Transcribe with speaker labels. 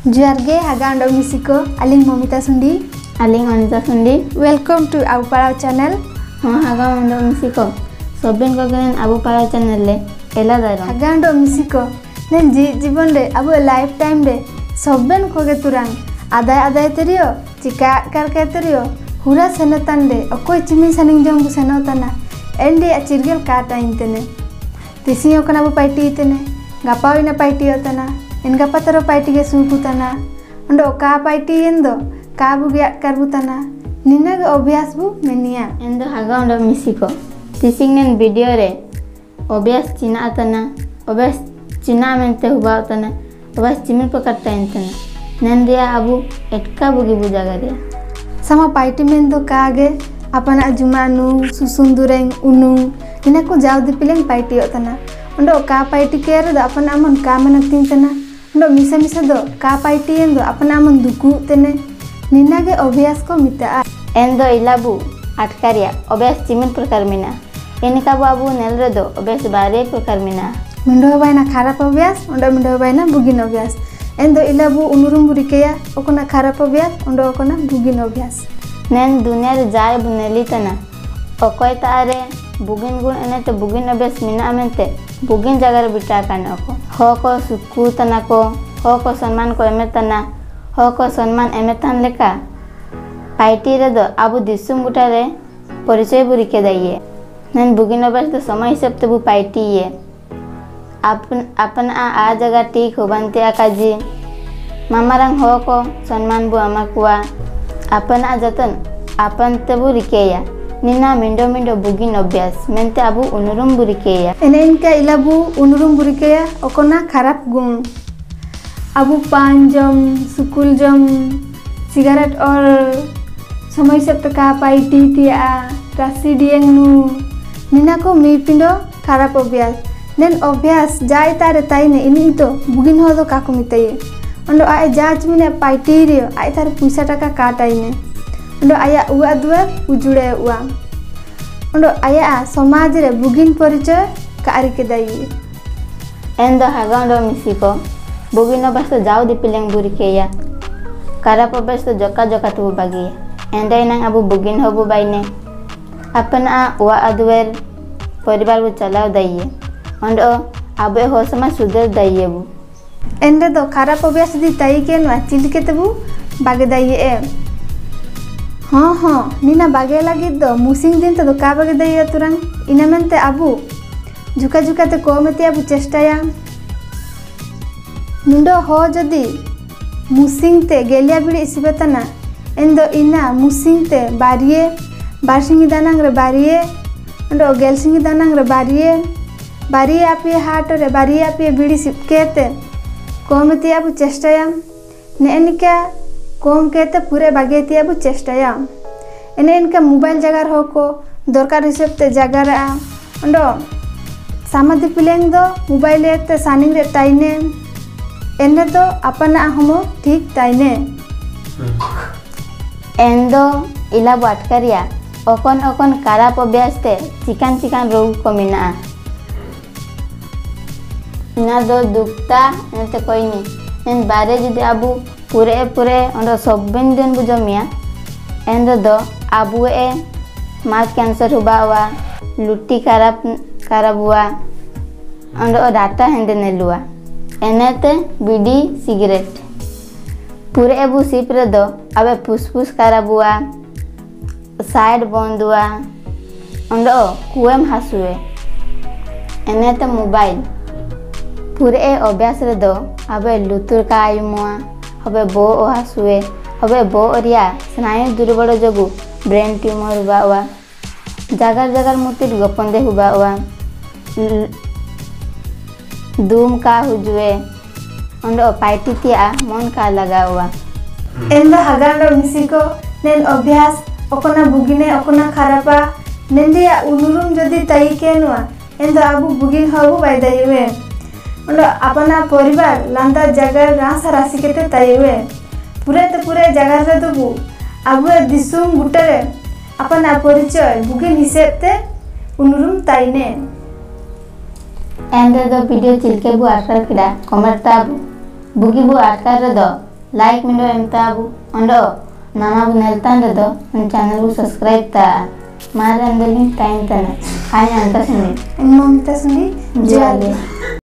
Speaker 1: Juarge Hagan Domisiko, Aling Momita Sundi,
Speaker 2: Aling Anita Sundi.
Speaker 1: Welcome to Abu Parau channel.
Speaker 2: Hagan Domisiko. Soben ko ganin Abu Parau channel le ela daro.
Speaker 1: Hagan Domisiko. Nen जीवन रे अब life time रे सोबेन को के तुरंग आदाय तेरियो चिका करके तेरियो हुरा सेनतन रे अकोय चिमी सनिंग जंग सेनोतना एंडी अचिरगल काटा इंतने तिसियो कना बु पाइटी इतने गपाविना पाइटी होतना इन गपतरो पाइटी के सुकुतना अंडो का पाइटी एंदो का बुगिया करबुतना निनग अभ्यास बु मेनिया
Speaker 2: एंदो हागांडो मिसिको तिसिंग नेन वीडियो रे अभ्यास चिनातना अभ्यास चिना मेंते हुबातना अभ्यास चिमिन पकटता इंतना नेन दिया अबु एटका बुगी बुजागा दिया
Speaker 1: sama paiti mendo kage apana jumanu susundureng unung ina ko jaw di pileng paiti otana ondo ka paiti kere do apana amon ka menatin tena ondo misa do ka paiti endo apana amon duku tene ninage obvious ko mita
Speaker 2: endo ilabu atkaria obvious chimin prakar mina enika babu nelre do obvious bare prakar mina
Speaker 1: mendo baina kharap obvious ondo mendo baina bugin obvious endo ilabu unurum burikeya okona kharap obvious ondo okona bugin obvious
Speaker 2: nen dunia re jaay buneli tana okoy taare bugin gun ene te bugin obvious mina amente bugin jagar bita kana ko suku tana ko ho सम्मान को एमेतना हो को सम्मान एमेतन लेका पाइटी रे दो आबु दिसुम गुटा रे परिचय बुरिके दइए नन बुगिन obvious तो समय हिसाब ते बु पाइटी ये अपन आ जगह ठीक हो बनते आकाजी मामारंग हो को सम्मान बु अमकुआ अपन आ जतन अपन तबु रिकेया निना मिंडो बुगिन अभ्यास मेंते Abu उनुरुम बुरिकेया
Speaker 1: ene inka ilabu unurum burikeya okona kharap gun abu panjam sukul jam cigarette or समय से का पाइटी tia rasi dieng nu nina ko mi pindo kharap अभ्यास nen obvious jai tare taine ini itu bugin ho do kaku mitaye ondo ay jaj mine paiti rio ay tar puisa taka kataine ondo aya uwa duwa ujude uwa ondo aya samaj re bugin परिचय कारी के दइए
Speaker 2: endo hagando misiko bugin obvious to jaw di pileng burikeya karap obvious to joka tu bagi endo nang abu bugin hobu baine apana uwa adwer परिवार को चलाव दइए Ondo आबे हो समय सुधर दइए बु
Speaker 1: एंडे दो खराब अभ्यास दी तई के न चिलके तबु बागे दइए हां नीना बागे लगी दो मुसिंग दिन तो का बागे दइए तुरंग इनमेंते अबु झुका ते कोमते अबु चेष्टाया नुंडो हो जदी मुसिंग ते गेलिया बिडी सिबतना एंदो इना मुसिंग ते बारिए बारसिंगी दानांग रे बारिए ओंडो गेलसिंगी दानांग रे बारिए आपे हाट रे बारिए आपे बिडी सिपकेते कोमते अबु चेष्टाया नेनिका कोम केते पूरे बागेती अबु चेष्टाया एने इनका मोबाइल जगार हो को दरकार हिसाब ते जगार ओंडो सामदि पिलेंग दो मोबाइल ते सानिंग रे ताइने एने दो अपना हमो ठीक ताइने
Speaker 2: एंदो इला बाटकरिया ओकन खराब अभ्यास ते चिकन रोग को मिना इना दो दुखता एते कोई नहीं एन बारे जदि आबु पूरे ओंडो सबन दिन बुजमिया एंदो दो आबु ए माउथ कैंसर हुआ लुट्टी खराब हुआ ओंडो डाटा हेंदे नेलुआ एनेते बीडी सिगरेट पूरे एबु सिप रे दो अबे फुसफुस खराब हुआ साइड बंद हुआ ओंडो कुएम हासुए एनेते मोबाइल पूरे अभ्यास रे दो अबे लुतुर का आयुमुआ अबे बो हासुए अबे बो ओरिया स्नायु दुर्बल जगु ब्रेन ट्यूमर हुआ जगर मुतिर गपंदे हुआ धूम का हुजुए ओंडो पाइटी तिया मन का लगा हुआ
Speaker 1: एंदो हगांडो मिसिको नेन अभ्यास ओकना बुगिने ओकना खरापा नेंदिया उनुरुम जदी तई केनुआ एंदो आबु बुगिन हबु बायदाइवे ओंडो अपना परिवार लांदा जगर रासा राशि केते तईवे पूरे जगह रे दबु आबु दिसुम गुटरे अपना परिचय बुगिन हिसेबते उनुरुम ताइने
Speaker 2: एंदो दो वीडियो चिलके बु आकर किडा कमेंट ता बुगी बु आकर रे दो like mindo emtabu ondo nama bu neltan do channel bu subscribe ta mara andalin time tana hanya antasini
Speaker 1: Emang kita sendiri jual.